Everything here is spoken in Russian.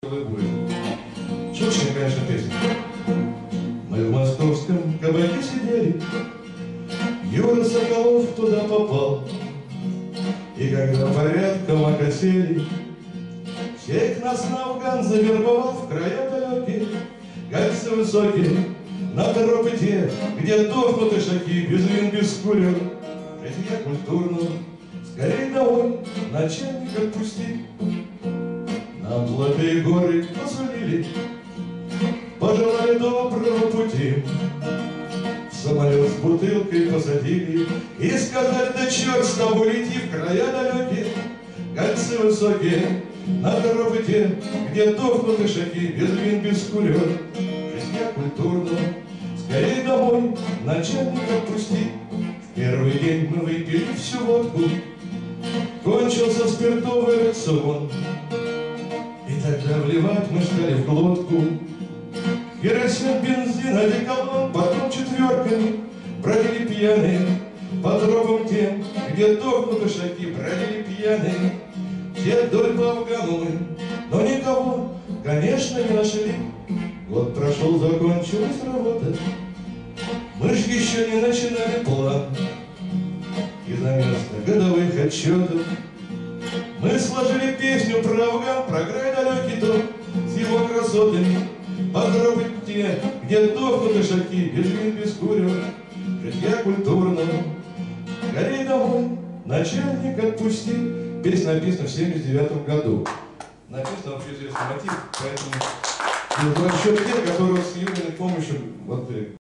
Будет. Чушная, конечно, песня. Мы в московском кабаке сидели, Юра Соколов туда попал. И когда порядком окосели, всех нас на Афган завербовал в края далекие, гальцы высокие, на тропы те, где дохнут ишаки, без вин, без курен. Житья культурного, скорей домой, начальник отпусти. Нам золотые горы посулили, пожелали доброго пути. В самолет с бутылкой посадили и сказали: да черт с тобой, лети в края далекие, гальцы высокие, на тропы те, где дохнут ишаки, без вин, без курен. Житья культурного, скорей домой, начальник отпусти. В первый день мы выпили всю водку, кончился спиртовый рацион. И тогда вливать мы стали в глотку керосин, бензин, одеколон. Потом четверками бродили пьяные по тропам тем, где дохнут ишаки. Бродили пьяные все вдоль по Афгану мы, но никого, конечно, не нашли. Год прошел, закончилась работа, мы ж еще не начинали план. И за место годовых отчетов мы сложили песню про Афган, про край далекий дом с его красотами, по тропам те, где дохнут ишаки, без вин, без курен. Житья культурного, скорей домой, начальник отпусти. Песня написана в 1979 году. Написано вообще известный мотив, поэтому расчет тех, которые с Юриной помощью